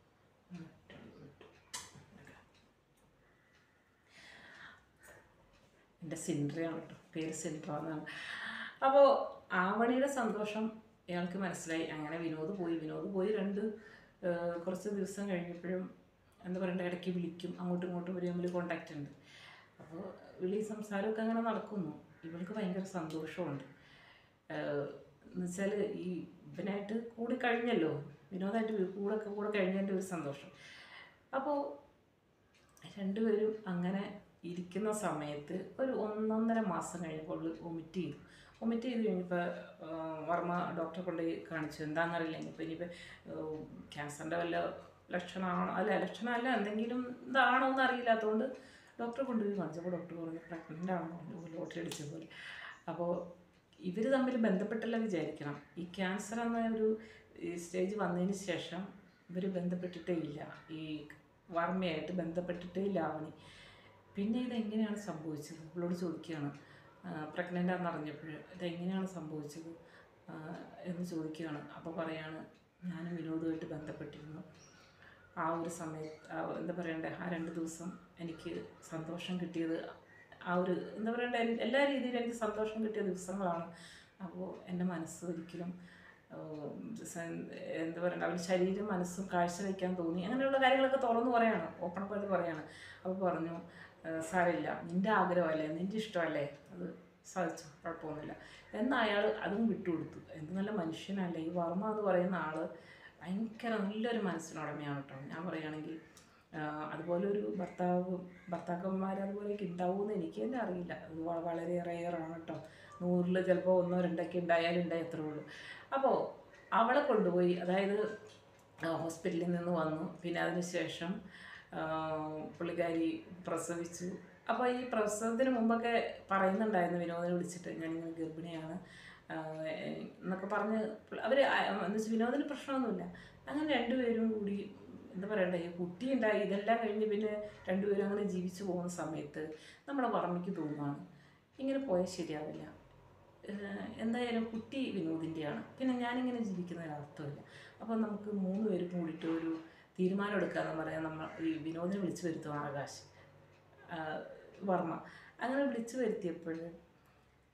എൻ്റെ സിൻഡ്രയാണ് കേട്ടോ, പേര് സിൻഡ്ര എന്നാണ്. അപ്പോൾ ആവണിയുടെ സന്തോഷം അയാൾക്ക് മനസ്സിലായി. അങ്ങനെ വിനോദ് പോയി. വിനോദ് പോയി രണ്ട് കുറച്ച് ദിവസം കഴിഞ്ഞപ്പോഴും എന്താ പറയണ്ടേ, ഇടയ്ക്ക് വിളിക്കും, അങ്ങോട്ടും ഇങ്ങോട്ടും ഒരു തമ്മിൽ കോണ്ടാക്റ്റ് ഉണ്ട്. അപ്പോൾ വിളി സംസാരമൊക്കെ അങ്ങനെ നടക്കുന്നു. ഇവൾക്ക് ഭയങ്കര സന്തോഷമുണ്ട്. എന്നുവെച്ചാൽ ഈ ഇവനായിട്ട് കൂടി കഴിഞ്ഞല്ലോ, വിനോദമായിട്ട് കൂടെ കൂടെ കഴിഞ്ഞതിൻ്റെ ഒരു സന്തോഷം. അപ്പോൾ രണ്ടുപേരും അങ്ങനെ ഇരിക്കുന്ന സമയത്ത് ഒരു ഒന്നൊന്നര മാസം കഴിഞ്ഞപ്പോൾ വൊമിറ്റ് ചെയ്തു. വൊമിറ്റ് ചെയ്ത് കഴിഞ്ഞപ്പോൾ വർമ്മ ഡോക്ടറെ കൊണ്ട് കാണിച്ചു. എന്താണെന്നറിയില്ല, ഇനിയിപ്പോൾ ഇനിയിപ്പോൾ ക്യാൻസറിൻ്റെ വല്ല ലക്ഷണമാണോ, അല്ല ലക്ഷണമല്ല, എന്തെങ്കിലും ഇതാണോ എന്ന് അറിയില്ലാത്തതുകൊണ്ട് ഡോക്ടറെ കൊണ്ടുപോയി കാണിച്ചപ്പോൾ ഡോക്ടർ പറഞ്ഞു പ്രഗ്നൻ്റ് ആണോ, ലോട്ടറി അടിച്ച പോലെ. അപ്പോൾ ഇവർ തമ്മിൽ ബന്ധപ്പെട്ടല്ല വിചാരിക്കണം. ഈ ക്യാൻസർ എന്ന ഒരു സ്റ്റേജ് വന്നതിന് ശേഷം ഇവർ ബന്ധപ്പെട്ടിട്ടേ ഇല്ല, ഈ വർമ്മയായിട്ട് ബന്ധപ്പെട്ടിട്ടേ ഇല്ല ആവണി. പിന്നെ ഇതെങ്ങനെയാണ് സംഭവിച്ചത്, ഇവളോട് ചോദിക്കുകയാണ്, പ്രഗ്നൻ്റ് ആണെന്ന് അറിഞ്ഞപ്പോൾ ഇതെങ്ങനെയാണ് സംഭവിച്ചത് എന്ന് ചോദിക്കുകയാണ്. അപ്പോൾ പറയാണ്, ഞാൻ വിനോദമായിട്ട് ബന്ധപ്പെട്ടിരുന്നു. ആ ഒരു സമയത്ത് എന്താ പറയണ്ടേ, ആ രണ്ട് ദിവസം എനിക്ക് സന്തോഷം കിട്ടിയത്, ആ ഒരു എന്താ പറയണ്ടേ, എല്ലാ രീതിയിലും എനിക്ക് സന്തോഷം കിട്ടിയ ദിവസങ്ങളാണ്. അപ്പോൾ എൻ്റെ മനസ്സ് ഒരിക്കലും എന്താ പറയണ്ട, അവരുടെ ശരീരം മനസ്സും കാഴ്ച വയ്ക്കാൻ തോന്നി, അങ്ങനെയുള്ള കാര്യങ്ങളൊക്കെ തുറന്നു പറയാണ്, ഓപ്പണപ്പായിട്ട് പറയാണ്. അപ്പോൾ പറഞ്ഞു, സാരമില്ല, നിൻ്റെ ആഗ്രഹമല്ലേ, നിൻ്റെ ഇഷ്ടമല്ലേ, അത് സാധിച്ചു, കുഴപ്പമൊന്നുമില്ല എന്ന് അയാൾ അതും വിട്ടുകൊടുത്തു. എന്ത് നല്ല മനുഷ്യനല്ലേ ഈ വർമ്മ എന്ന് പറയുന്ന ആൾ. ഭയങ്കര നല്ലൊരു മനസ്സിനുടമയാണ് കേട്ടോ. ഞാൻ പറയുകയാണെങ്കിൽ അതുപോലെ ഒരു ഭർത്താവ് ഭർത്താക്കന്മാർ അതുപോലെയൊക്കെ ഉണ്ടാവുമെന്ന് എനിക്ക് തന്നെ അറിയില്ല. അത് വളരെ റെയറാണ് കേട്ടോ. നൂറിൽ ചിലപ്പോൾ ഒന്നോ രണ്ടൊക്കെ ഉണ്ടായാലും ഉണ്ടായി അത്രേ ഉള്ളൂ. അപ്പോൾ അവളെ കൊണ്ടുപോയി, അതായത് ഹോസ്പിറ്റലിൽ നിന്ന് വന്നു. പിന്നെ അതിന് ശേഷം പുള്ളിക്കാരി പ്രസവിച്ചു. അപ്പോൾ ഈ പ്രസവത്തിന് മുമ്പൊക്കെ പറയുന്നുണ്ടായിരുന്നു വിനോദിനെ വിളിച്ചിട്ട്, ഞാനിങ്ങനെ ഗർഭിണിയാണ് എന്നൊക്കെ പറഞ്ഞ് അവർ എന്ന് വെച്ചാൽ വിനോദിന് പ്രശ്നമൊന്നുമില്ല. അങ്ങനെ രണ്ടുപേരും കൂടി എന്താ പറയണ്ടേ, കുട്ടി ഉണ്ടായി, ഇതെല്ലാം കഴിഞ്ഞ് പിന്നെ രണ്ടുപേരും അങ്ങനെ ജീവിച്ചു പോകുന്ന സമയത്ത് നമ്മുടെ വർമ്മയ്ക്ക് തോന്നുകയാണ് ഇങ്ങനെ പോയാൽ ശരിയാവില്ല, എന്തായാലും കുട്ടി വിനോദിൻ്റെയാണ്, പിന്നെ ഞാനിങ്ങനെ ജീവിക്കുന്നതിനർത്ഥമില്ല. അപ്പോൾ നമുക്ക് മൂന്ന് പേരും കൂടിയിട്ട് ഒരു തീരുമാനം എടുക്കാമെന്ന് പറയാൻ നമ്മൾ ഈ വിനോദിനെ വിളിച്ചു വരുത്തുവാണ് ആകാശ് വർമ്മ. അങ്ങനെ വിളിച്ചു വരുത്തിയപ്പോൾ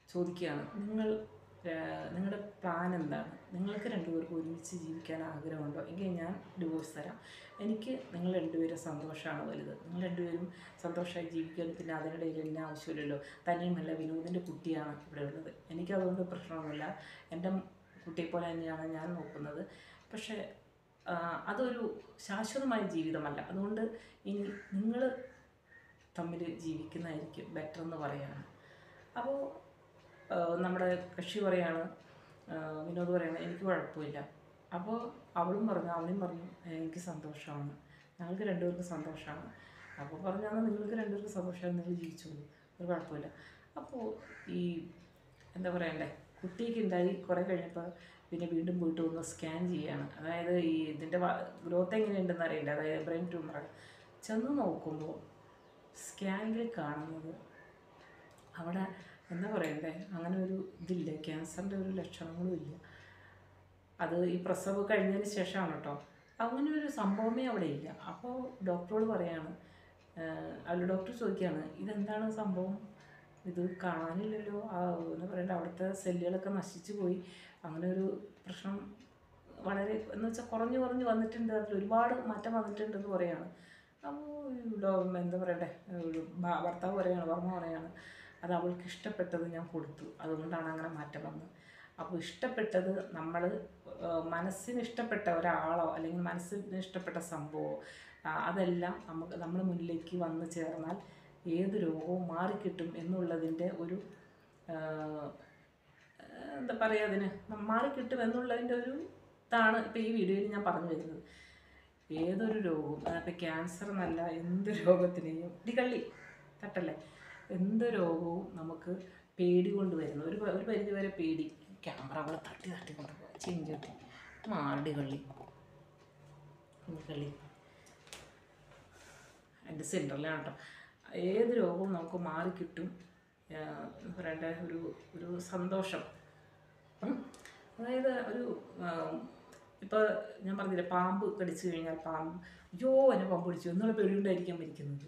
ചോദിക്കുകയാണ്, നിങ്ങൾ നിങ്ങളുടെ പ്ലാൻ എന്താണ്? നിങ്ങൾക്ക് രണ്ടുപേർക്കും ഒരുമിച്ച് ജീവിക്കാൻ ആഗ്രഹമുണ്ടോ? എങ്കിൽ ഞാൻ ഡിവോഴ്സ് തരാം. എനിക്ക് നിങ്ങൾ രണ്ടുപേരും സന്തോഷമാണ് വലുത്. നിങ്ങൾ രണ്ടുപേരും സന്തോഷമായി ജീവിക്കാൻ പിന്നെ അതിനിടയിൽ എന്നെ ആവശ്യമില്ലല്ലോ. തന്നെയുമല്ല, വിനോദിൻ്റെ കുട്ടിയാണ് ഇവിടെ ഉള്ളത്. എനിക്കതുകൊണ്ട് പ്രശ്നമൊന്നുമില്ല. എൻ്റെ കുട്ടിയെപ്പോലെ തന്നെയാണ് ഞാൻ നോക്കുന്നത്. പക്ഷേ അതൊരു ശാശ്വതമായ ജീവിതമല്ല. അതുകൊണ്ട് ഇനി നിങ്ങൾ തമ്മിൽ ജീവിക്കുന്നതായിരിക്കും ബെറ്റർ എന്ന് പറയാണ്. അപ്പോൾ നമ്മുടെ കക്ഷി പറയാണ്, വിനോദ് പറയാണ്, എനിക്ക് കുഴപ്പമില്ല. അപ്പോൾ അവളും പറഞ്ഞു അവനും പറഞ്ഞു എനിക്ക് സന്തോഷമാണ്, ഞങ്ങൾക്ക് രണ്ടുപേർക്കും സന്തോഷമാണ്. അപ്പോൾ പറഞ്ഞാൽ നിങ്ങൾക്ക് രണ്ടുപേർക്കും സന്തോഷമാണ്, നിങ്ങൾ ജീവിച്ചോളൂ, ഒരു കുഴപ്പമില്ല. അപ്പോൾ ഈ എന്താ പറയണ്ടേ, കുട്ടിയൊക്കെ ഉണ്ടായി കുറേ കഴിഞ്ഞപ്പോൾ പിന്നെ വീണ്ടും പോയിട്ട് ഒന്ന് സ്കാൻ ചെയ്യുകയാണ്. അതായത് ഈ ഇതിൻ്റെ ഗ്രോത്ത് എങ്ങനെയുണ്ടെന്ന് അറിയില്ല, അതായത് ബ്രെയിൻ ട്യൂമറാണ്. ചെന്ന് നോക്കുമ്പോൾ സ്കാനിൽ കാണുന്നത് അവിടെ എന്താ പറയണ്ടേ, അങ്ങനെ ഒരു ഇതില്ല, ക്യാൻസറിൻ്റെ ഒരു ലക്ഷണങ്ങളും ഇല്ല. അത് ഈ പ്രസവം കഴിഞ്ഞതിന് ശേഷമാണ് കേട്ടോ. അങ്ങനെ ഒരു സംഭവമേ അവിടെ ഇല്ല. അപ്പോൾ ഡോക്ടറോട് പറയാണ്, അല്ല ഡോക്ടർ ചോദിക്കുകയാണ്, ഇതെന്താണ് സംഭവം, ഇത് കാണാനില്ലല്ലോ, ആ എന്താ പറയണ്ടേ, അവിടുത്തെ സെല്ലുകളൊക്കെ നശിച്ചു പോയി, അങ്ങനെ ഒരു പ്രശ്നം വളരെ എന്ന് വെച്ചാൽ കുറഞ്ഞു കുറഞ്ഞ് വന്നിട്ടുണ്ട്, അതിൽ ഒരുപാട് മാറ്റം വന്നിട്ടുണ്ടെന്ന് പറയാണ്. അപ്പോൾ എന്താ പറയണ്ടേ, ഭർത്താവ് പറയാണ്, വർമ്മ പറയാണ്, അത് അവൾക്ക് ഇഷ്ടപ്പെട്ടത് ഞാൻ കൊടുത്തു, അതുകൊണ്ടാണ് അങ്ങനെ മാറ്റം വന്നത്. അപ്പോൾ ഇഷ്ടപ്പെട്ടത് നമ്മൾ മനസ്സിന് ഇഷ്ടപ്പെട്ട ഒരാളോ അല്ലെങ്കിൽ മനസ്സിന് ഇഷ്ടപ്പെട്ട സംഭവമോ അതെല്ലാം നമുക്ക് നമ്മുടെ മുന്നിലേക്ക് വന്നു ചേർന്നാൽ ഏത് രോഗവും മാറിക്കിട്ടും എന്നുള്ളതിൻ്റെ ഒരു എന്താ പറയുക, അതിന് മാറിക്കിട്ടും എന്നുള്ളതിൻ്റെ ഒരു ഇതാണ് ഇപ്പോൾ ഈ വീഡിയോയിൽ ഞാൻ പറഞ്ഞു വരുന്നത്. ഏതൊരു രോഗവും, അതിപ്പോൾ ക്യാൻസർ എന്നല്ല, എന്ത് രോഗത്തിനെയും ഇടി കള്ളി തട്ടല്ലേ, എന്ത് രോഗവും നമുക്ക് പേടി കൊണ്ട് വരുന്നു. ഒരു ഒരു പരിധി വരെ പേടി, ക്യാമറകളെ തട്ടി തട്ടി കൊണ്ടുപോകുക, ചിഞ്ചട്ടി മാറടി കള്ളി കള്ളി എൻ്റെ സെൻറ്ററിലാണ് കേട്ടോ. ഏത് രോഗവും നമുക്ക് മാറിക്കിട്ടും, എന്താ പറയണ്ട, ഒരു ഒരു സന്തോഷം. അതായത് ഒരു ഇപ്പോൾ ഞാൻ പറഞ്ഞില്ലേ, പാമ്പ് കടിച്ചു കഴിഞ്ഞാൽ പാമ്പ് അയ്യോ എന്നെ പാമ്പ് പിടിച്ചു എന്നുള്ള പേടിയുണ്ടായിരിക്കാൻ മരിക്കുന്നത്.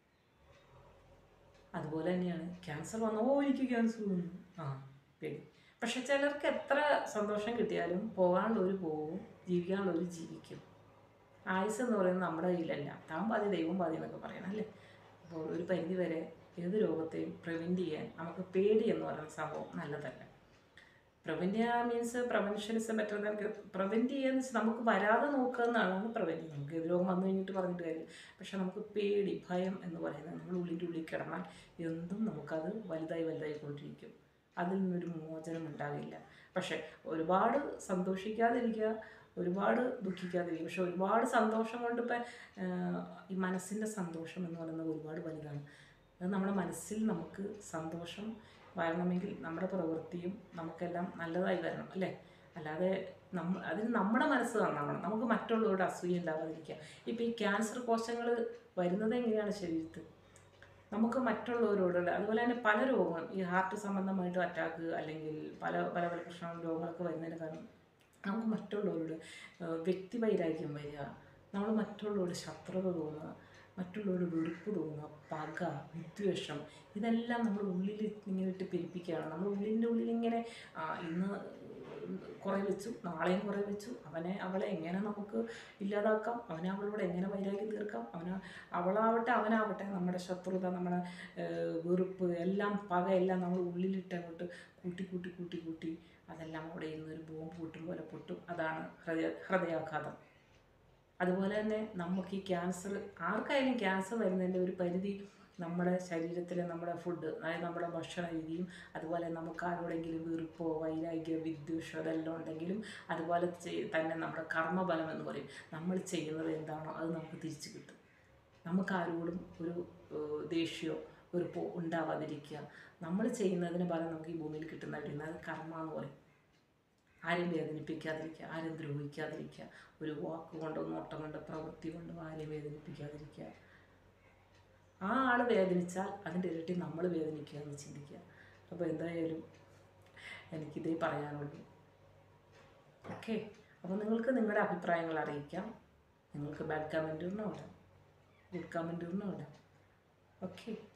അതുപോലെ തന്നെയാണ് ക്യാൻസർ വന്നോ എനിക്ക് ക്യാൻസർ വന്നു, ആ പേടി. പക്ഷെ ചിലർക്ക് എത്ര സന്തോഷം കിട്ടിയാലും പോകാനുള്ളവർ പോകും, ജീവിക്കാനുള്ളവർ ജീവിക്കും. ആയുസ് എന്ന് പറയുന്നത് നമ്മുടെ കയ്യിലല്ല, താൻ പാതി ദൈവം പാതി എന്നൊക്കെ പറയണം അല്ലേ. അപ്പോൾ ഒരു പരിധി വരെ ഏത് രോഗത്തെയും പ്രിവെൻറ്റ് ചെയ്യാൻ നമുക്ക് പേടി എന്ന് പറയുന്ന സംഭവം നല്ലതല്ല. പ്രിവെൻറ്റ് ചെയ്യുക means prevention is better than prevent ചെയ്യാന്ന് വെച്ചാൽ നമുക്ക് വരാതെ നോക്കുക എന്നാണ് പ്രിവെൻറ്റ്. നമുക്ക് ഏത് രോഗം വന്നു കഴിഞ്ഞിട്ട് പറഞ്ഞിട്ട് കാര്യം. പക്ഷെ നമുക്ക് പേടി, ഭയം എന്ന് പറയുന്നത് നമ്മൾ ഉള്ളിൻ്റെ ഉള്ളിൽ കിടന്നാൽ എന്തും നമുക്കത് വലുതായി വലുതായിക്കൊണ്ടിരിക്കും, അതിൽ നിന്നൊരു മോചനം ഉണ്ടാകില്ല. പക്ഷെ ഒരുപാട് സന്തോഷിക്കാതിരിക്കുക, ഒരുപാട് ദുഃഖിക്കാതിരിക്കുക. പക്ഷെ ഒരുപാട് സന്തോഷം കൊണ്ട് ഇപ്പം ഈ മനസ്സിൻ്റെ സന്തോഷം എന്ന് പറയുന്നത് ഒരുപാട് വലുതാണ്. അത് നമ്മുടെ മനസ്സിൽ നമുക്ക് സന്തോഷം വരണമെങ്കിൽ നമ്മുടെ പ്രവൃത്തിയും നമുക്കെല്ലാം നല്ലതായി വരണം അല്ലേ. അല്ലാതെ നമ്മ അതിന് നമ്മുടെ മനസ്സ് നന്നാവണം, നമുക്ക് മറ്റുള്ളവരുടെ അസൂയ ഉണ്ടാവാതിരിക്കുക. ഇപ്പോൾ ഈ ക്യാൻസർ കോശങ്ങൾ വരുന്നത് എങ്ങനെയാണ് ശരീരത്തിൽ, നമുക്ക് മറ്റുള്ളവരോടുള്ള, അതുപോലെ തന്നെ പല രോഗങ്ങളും ഈ ഹാർട്ട് സംബന്ധമായിട്ട് അറ്റാക്ക് അല്ലെങ്കിൽ പല പല പല പ്രശ്നങ്ങളും രോഗങ്ങളൊക്കെ വരുന്നതിന് കാരണം നമുക്ക് മറ്റുള്ളവരോട് വ്യക്തിവൈരാഗ്യം വരിക, നമ്മൾ മറ്റുള്ളവരോട് ശത്രുത തോന്നുക, മറ്റുള്ളവരോട് വെറുപ്പ് തോന്നുക, പക, വിദ്വേഷം, ഇതെല്ലാം നമ്മൾ ഉള്ളിൽ ഇങ്ങനെ ഇട്ട് പെരുപ്പിക്കുകയാണ്. നമ്മൾ ഉള്ളിൻ്റെ ഉള്ളിൽ ഇങ്ങനെ ഇന്ന് കുറേ വെച്ചു, നാളെയും കുറേ വെച്ചു, അവനെ അവളെ എങ്ങനെ നമുക്ക് ഇല്ലാതാക്കാം, അവനെ അവളോട് എങ്ങനെ വൈരാഗ്യം തീർക്കാം, അവന് അവളാവട്ടെ അവനാവട്ടെ, നമ്മുടെ ശത്രുത, നമ്മുടെ വെറുപ്പ് എല്ലാം, പക എല്ലാം നമ്മൾ ഉള്ളിലിട്ട് അങ്ങോട്ട് കൂട്ടി കൂട്ടി കൂട്ടി കൂട്ടി അതെല്ലാം അവിടെ ഇന്നൊരു ബോംബ് പൊട്ടും പോലെ പൊട്ടും. അതാണ് ഹൃദയ ഹൃദയാഘാതം. അതുപോലെ തന്നെ നമുക്ക് ഈ ക്യാൻസർ, ആർക്കായാലും ക്യാൻസർ വരുന്നതിൻ്റെ ഒരു പരിധി നമ്മുടെ ശരീരത്തിലെ നമ്മുടെ ഫുഡ്, അതായത് നമ്മുടെ ഭക്ഷണ രീതിയും, അതുപോലെ നമുക്ക് ആരോടെങ്കിലും വെറുപ്പോ വൈരാഗ്യ വിദ്വേഷം അതെല്ലാം ഉണ്ടെങ്കിലും, അതുപോലെ തന്നെ നമ്മുടെ കർമ്മബലം എന്ന് പറയും, നമ്മൾ ചെയ്യുന്നത് എന്താണോ അത് നമുക്ക് തിരിച്ചു കിട്ടും. നമുക്ക് ആരോടും ഒരു ദേഷ്യമോ വെറുപ്പോ ഉണ്ടാവാതിരിക്കുക, നമ്മൾ ചെയ്യുന്നതിന് ഫലം നമുക്ക് ഈ ഭൂമിയിൽ കിട്ടുന്നതായിട്ട് അത് കർമ്മ എന്ന് പറയും. ആരെയും വേദനിപ്പിക്കാതിരിക്കുക, ആരെയും ദ്രോഹിക്കാതിരിക്കുക, ഒരു വാക്ക് കൊണ്ടോ നോട്ടം കൊണ്ടോ പ്രവൃത്തി കൊണ്ടോ ആരെയും വേദനിപ്പിക്കാതിരിക്കുക. ആ ആൾ വേദനിച്ചാൽ അതിൻ്റെ ഇരട്ടി നമ്മൾ വേദനിക്കുക എന്ന് ചിന്തിക്കുക. അപ്പോൾ എന്തായാലും എനിക്കിതേ പറയാനുള്ളൂ. ഓക്കെ, അപ്പോൾ നിങ്ങൾക്ക് നിങ്ങളുടെ അഭിപ്രായങ്ങൾ അറിയിക്കാം. നിങ്ങൾക്ക് ബാഡ് കമൻറ്റ് ഇടണം, ഇടാം, ഗുഡ് കമൻറ്റ് ഇടണം, ഇടാം. ഓക്കെ.